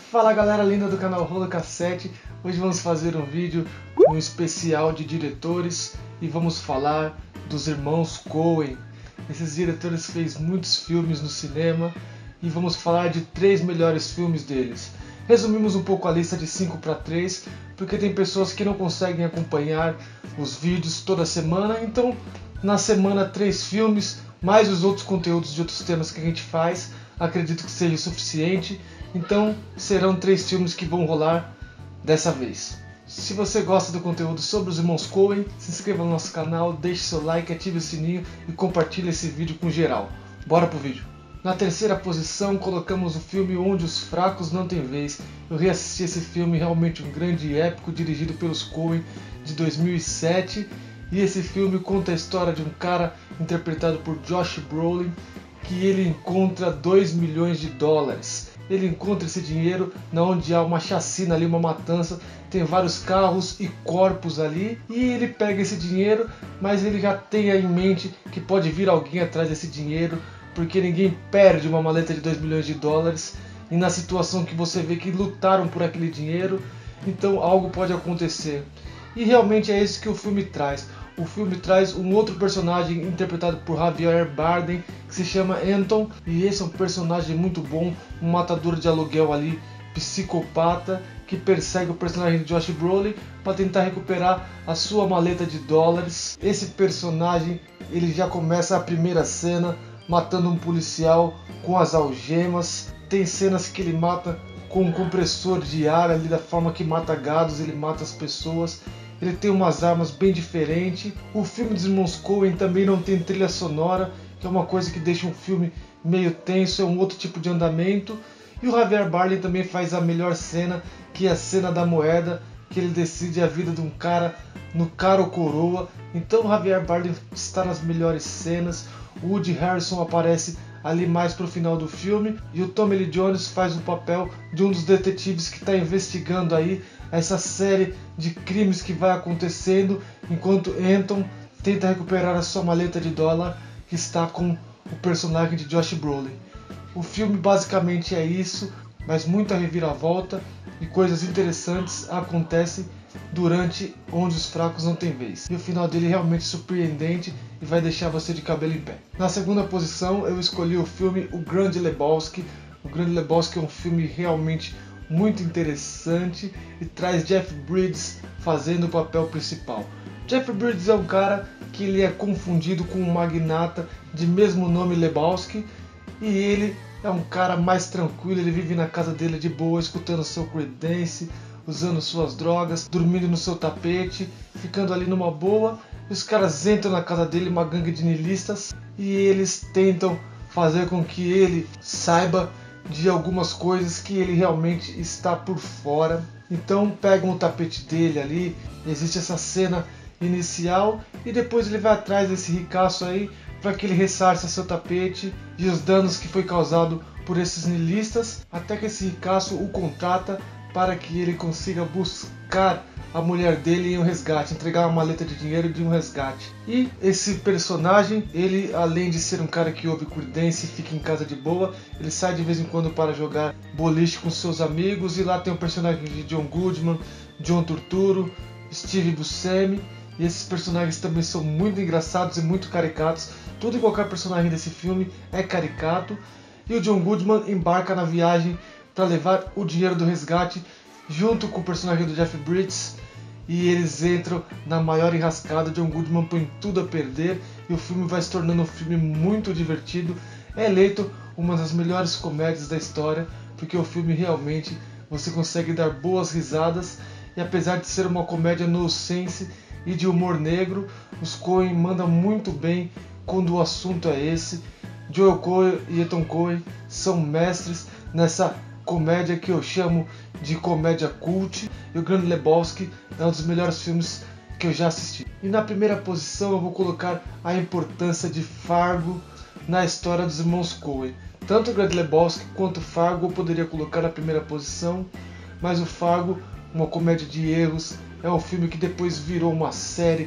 Fala galera linda do canal Rola Cassete, hoje vamos fazer um vídeo, um especial de diretores e vamos falar dos irmãos Coen. Esses diretores fez muitos filmes no cinema e vamos falar de 3 melhores filmes deles. Resumimos um pouco a lista de 5 para 3, porque tem pessoas que não conseguem acompanhar os vídeos toda semana, então na semana 3 filmes, mais os outros conteúdos de outros temas que a gente faz, acredito que seja o suficiente. Então serão 3 filmes que vão rolar dessa vez. Se você gosta do conteúdo sobre os irmãos Coen, se inscreva no nosso canal, deixe seu like, ative o sininho e compartilhe esse vídeo com geral. Bora pro vídeo! Na terceira posição colocamos o filme Onde os Fracos Não Têm Vez. Eu reassisti esse filme, realmente um grande épico, dirigido pelos Coen, de 2007. E esse filme conta a história de um cara interpretado por Josh Brolin, que ele encontra 2 milhões de dólares. Ele encontra esse dinheiro onde há uma chacina ali, uma matança, tem vários carros e corpos ali, e ele pega esse dinheiro, mas ele já tem em mente que pode vir alguém atrás desse dinheiro, porque ninguém perde uma maleta de 2 milhões de dólares, e na situação que você vê que lutaram por aquele dinheiro, então algo pode acontecer. E realmente é isso que o filme traz. O filme traz um outro personagem interpretado por Javier Bardem, que se chama Anton, e esse é um personagem muito bom, um matador de aluguel ali, psicopata, que persegue o personagem de Josh Brolin para tentar recuperar a sua maleta de dólares. Esse personagem, ele já começa a primeira cena matando um policial com as algemas. Tem cenas que ele mata com um compressor de ar ali, da forma que mata gados, ele mata as pessoas. Ele tem umas armas bem diferentes. O filme dos irmãos Coen também não tem trilha sonora, que é uma coisa que deixa um filme meio tenso, é um outro tipo de andamento. E o Javier Bardem também faz a melhor cena, que é a cena da moeda, que ele decide a vida de um cara no cara ou coroa. Então o Javier Bardem está nas melhores cenas. O Woody Harrelson aparece ali mais pro final do filme, e o Tommy Lee Jones faz o papel de um dos detetives que está investigando aí essa série de crimes que vai acontecendo, enquanto Anton tenta recuperar a sua maleta de dólar que está com o personagem de Josh Brolin. O filme basicamente é isso, mas muita reviravolta e coisas interessantes acontecem durante Onde os Fracos Não Têm Vez. E o final dele é realmente surpreendente e vai deixar você de cabelo em pé. Na segunda posição eu escolhi o filme O Grande Lebowski. O Grande Lebowski é um filme realmente muito interessante e traz Jeff Bridges fazendo o papel principal. Jeff Bridges é um cara que ele é confundido com um magnata de mesmo nome, Lebowski, e ele é um cara mais tranquilo. Ele vive na casa dele de boa, escutando seu Creedence, usando suas drogas, dormindo no seu tapete, ficando ali numa boa. E os caras entram na casa dele, uma gangue de nihilistas, e eles tentam fazer com que ele saiba de algumas coisas que ele realmente está por fora. Então pegam o tapete dele ali, existe essa cena inicial, e depois ele vai atrás desse ricaço aí para que ele ressarça seu tapete e os danos que foi causado por esses nihilistas, até que esse ricaço o contrata para que ele consiga buscar a mulher dele em um resgate, entregar uma maleta de dinheiro de um resgate. E esse personagem, ele além de ser um cara que ouve Creedence e fica em casa de boa, ele sai de vez em quando para jogar boliche com seus amigos, e lá tem o personagem de John Goodman, John Turturro, Steve Buscemi, e esses personagens também são muito engraçados e muito caricatos. Todo e qualquer personagem desse filme é caricato, e o John Goodman embarca na viagem para levar o dinheiro do resgate junto com o personagem do Jeff Bridges, e eles entram na maior enrascada. John Goodman põe tudo a perder e o filme vai se tornando um filme muito divertido. É eleito uma das melhores comédias da história, porque o filme realmente você consegue dar boas risadas, e apesar de ser uma comédia nonsense e de humor negro, os Coen mandam muito bem quando o assunto é esse. Joel Coen e Ethan Coen são mestres nessa comédia que eu chamo de comédia cult, e o Grande Lebowski é um dos melhores filmes que eu já assisti. E na primeira posição eu vou colocar a importância de Fargo na história dos irmãos Coen. Tanto o Grande Lebowski quanto Fargo eu poderia colocar na primeira posição, mas o Fargo, uma comédia de erros, é um filme que depois virou uma série, que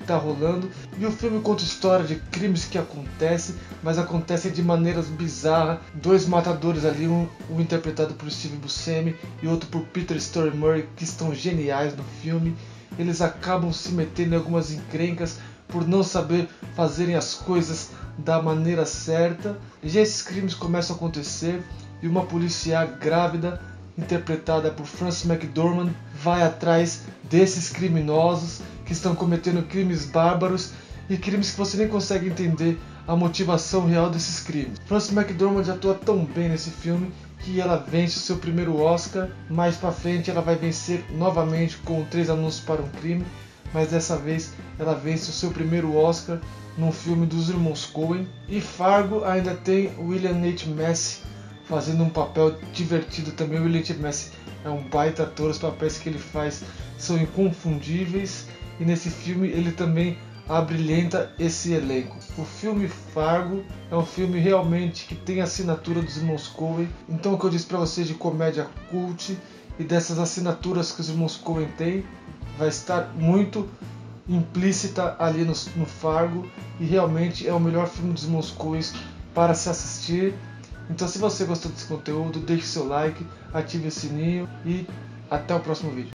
está rolando. E o filme conta história de crimes que acontecem, mas acontecem de maneiras bizarras. Dois matadores ali, um interpretado por Steve Buscemi e outro por Peter Stormare, que estão geniais no filme. Eles acabam se metendo em algumas encrencas por não saber fazerem as coisas da maneira certa. E já esses crimes começam a acontecer e uma policial grávida, interpretada por Frances McDormand, vai atrás desses criminosos que estão cometendo crimes bárbaros e crimes que você nem consegue entender a motivação real desses crimes. Frances McDormand atua tão bem nesse filme que ela vence o seu primeiro Oscar. Mais pra frente ela vai vencer novamente com 3 Anúncios para um Crime, mas dessa vez ela vence o seu primeiro Oscar num filme dos irmãos Coen. E Fargo ainda tem William H. Macy fazendo um papel divertido também. O William H. Macy é um baita ator, os papéis que ele faz são inconfundíveis e nesse filme ele também abrilhanta esse elenco. O filme Fargo é um filme realmente que tem a assinatura dos irmãos Coen. Então o que eu disse para vocês de comédia cult e dessas assinaturas que os irmãos Coen têm, vai estar muito implícita ali no Fargo, e realmente é o melhor filme dos irmãos Coen para se assistir. Então se você gostou desse conteúdo, deixe seu like, ative o sininho e até o próximo vídeo.